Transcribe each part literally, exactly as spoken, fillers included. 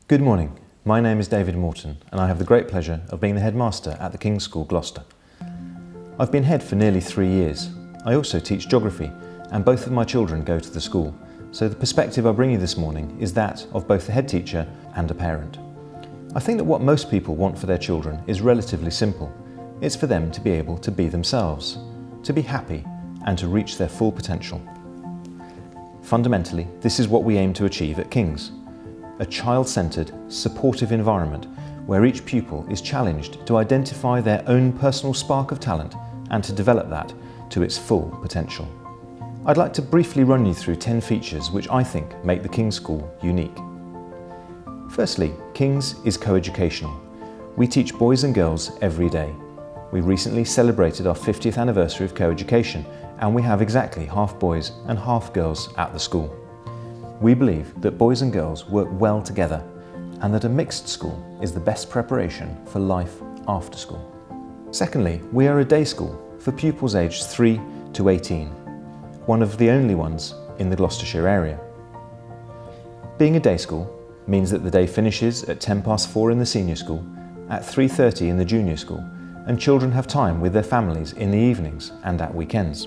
Good morning, my name is David Morton and I have the great pleasure of being the headmaster at the King's School, Gloucester. I've been head for nearly three years. I also teach geography and both of my children go to the school, so the perspective I bring you this morning is that of both the head teacher and a parent. I think that what most people want for their children is relatively simple. It's for them to be able to be themselves, to be happy and to reach their full potential. Fundamentally, this is what we aim to achieve at King's. A child-centred, supportive environment where each pupil is challenged to identify their own personal spark of talent and to develop that to its full potential. I'd like to briefly run you through ten features which I think make the King's School unique. Firstly, King's is co-educational. We teach boys and girls every day. We recently celebrated our fiftieth anniversary of co-education and we have exactly half boys and half girls at the school. We believe that boys and girls work well together and that a mixed school is the best preparation for life after school. Secondly, we are a day school for pupils aged three to eighteen, one of the only ones in the Gloucestershire area. Being a day school means that the day finishes at ten past four in the senior school, at three thirty in the junior school, and children have time with their families in the evenings and at weekends.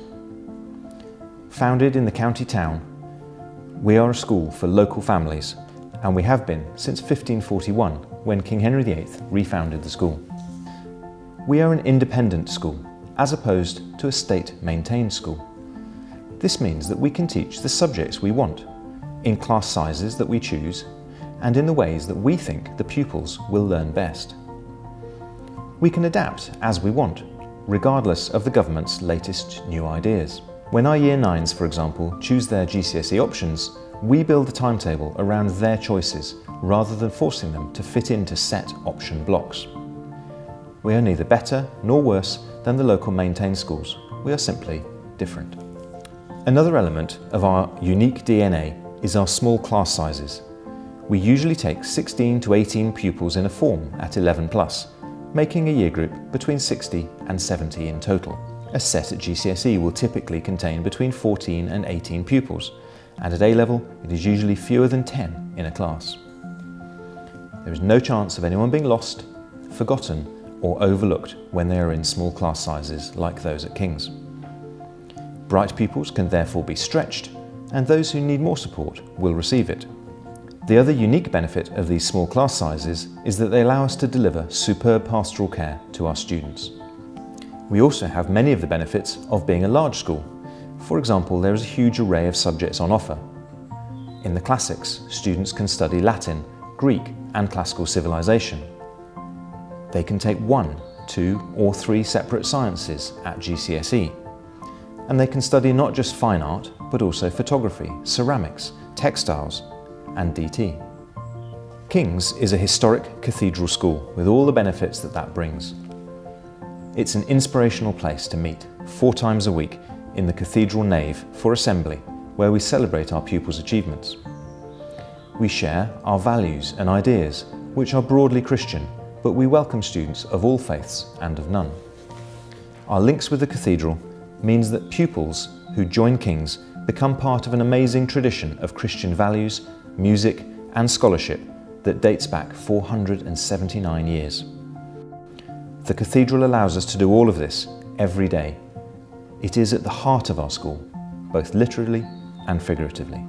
Founded in the county town, we are a school for local families, and we have been since fifteen forty-one, when King Henry the eighth refounded the school. We are an independent school, as opposed to a state-maintained school. This means that we can teach the subjects we want, in class sizes that we choose, and in the ways that we think the pupils will learn best. We can adapt as we want, regardless of the government's latest new ideas. When our Year nines, for example, choose their G C S E options, we build a timetable around their choices rather than forcing them to fit into set option blocks. We are neither better nor worse than the local maintained schools. We are simply different. Another element of our unique D N A is our small class sizes. We usually take sixteen to eighteen pupils in a form at eleven plus, making a year group between sixty and seventy in total. A set at G C S E will typically contain between fourteen and eighteen pupils, and at A level it is usually fewer than ten in a class. There is no chance of anyone being lost, forgotten or overlooked when they are in small class sizes like those at King's. Bright pupils can therefore be stretched, and those who need more support will receive it. The other unique benefit of these small class sizes is that they allow us to deliver superb pastoral care to our students. We also have many of the benefits of being a large school. For example, there is a huge array of subjects on offer. In the classics, students can study Latin, Greek and classical civilization. They can take one, two or three separate sciences at G C S E. And they can study not just fine art, but also photography, ceramics, textiles and D T. King's is a historic cathedral school with all the benefits that that brings. It's an inspirational place to meet four times a week in the cathedral nave for assembly, where we celebrate our pupils' achievements. We share our values and ideas, which are broadly Christian, but we welcome students of all faiths and of none. Our links with the cathedral means that pupils who join King's become part of an amazing tradition of Christian values, music and scholarship that dates back four hundred seventy-nine years. The cathedral allows us to do all of this every day. It is at the heart of our school, both literally and figuratively.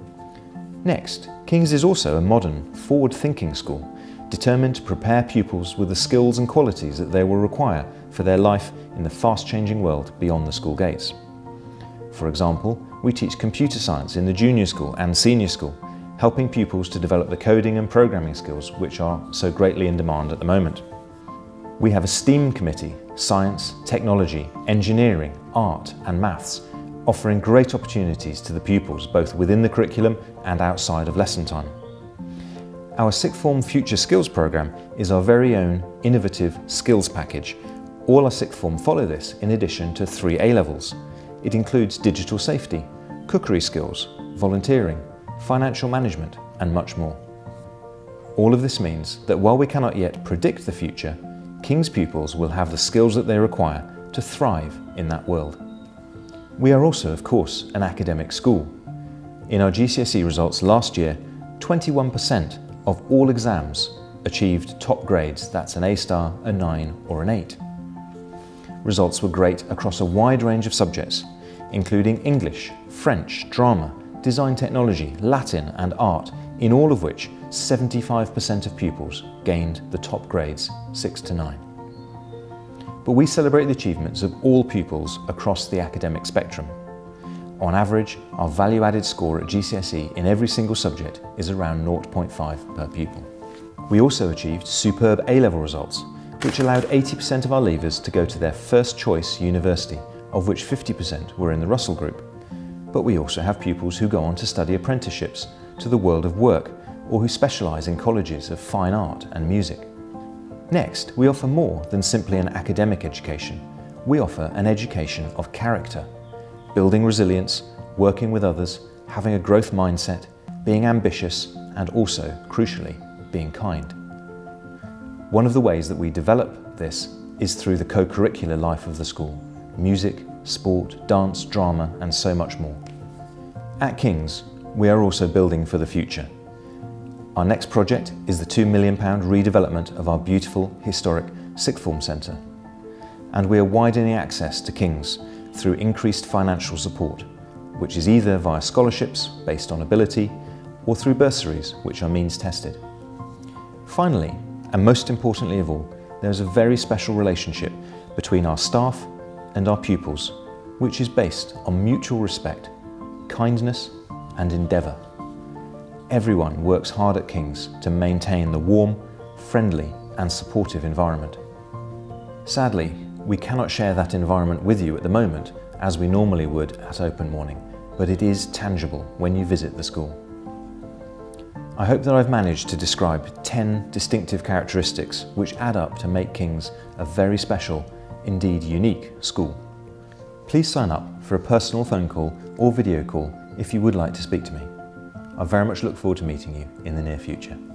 Next, King's is also a modern, forward-thinking school, determined to prepare pupils with the skills and qualities that they will require for their life in the fast-changing world beyond the school gates. For example, we teach computer science in the junior school and senior school, helping pupils to develop the coding and programming skills which are so greatly in demand at the moment. We have a STEAM committee, science, technology, engineering, art and maths, offering great opportunities to the pupils both within the curriculum and outside of lesson time. Our sixth form Future Skills programme is our very own innovative skills package. All our sixth form follow this in addition to three A levels. It includes digital safety, cookery skills, volunteering, financial management and much more. All of this means that while we cannot yet predict the future, King's pupils will have the skills that they require to thrive in that world. We are also, of course, an academic school. In our G C S E results last year, twenty-one percent of all exams achieved top grades, that's an A star, a nine or an eight. Results were great across a wide range of subjects, including English, French, drama, design technology, Latin and art, in all of which seventy-five percent of pupils gained the top grades, six to nine. But we celebrate the achievements of all pupils across the academic spectrum. On average, our value-added score at G C S E in every single subject is around zero point five per pupil. We also achieved superb A-level results, which allowed eighty percent of our leavers to go to their first choice university, of which fifty percent were in the Russell Group. But we also have pupils who go on to study apprenticeships to the world of work, or who specialise in colleges of fine art and music. Next, we offer more than simply an academic education. We offer an education of character, building resilience, working with others, having a growth mindset, being ambitious, and also, crucially, being kind. One of the ways that we develop this is through the co-curricular life of the school: music, sport, dance, drama, and so much more. At King's, we are also building for the future. Our next project is the two million pound redevelopment of our beautiful, historic sixth form centre. And we are widening access to King's through increased financial support, which is either via scholarships based on ability or through bursaries, which are means tested. Finally, and most importantly of all, there is a very special relationship between our staff and our pupils, which is based on mutual respect, kindness and endeavour. Everyone works hard at King's to maintain the warm, friendly and supportive environment. Sadly, we cannot share that environment with you at the moment as we normally would at open morning, but it is tangible when you visit the school. I hope that I've managed to describe ten distinctive characteristics which add up to make King's a very special, indeed unique school. Please sign up for a personal phone call or video call if you would like to speak to me. I very much look forward to meeting you in the near future.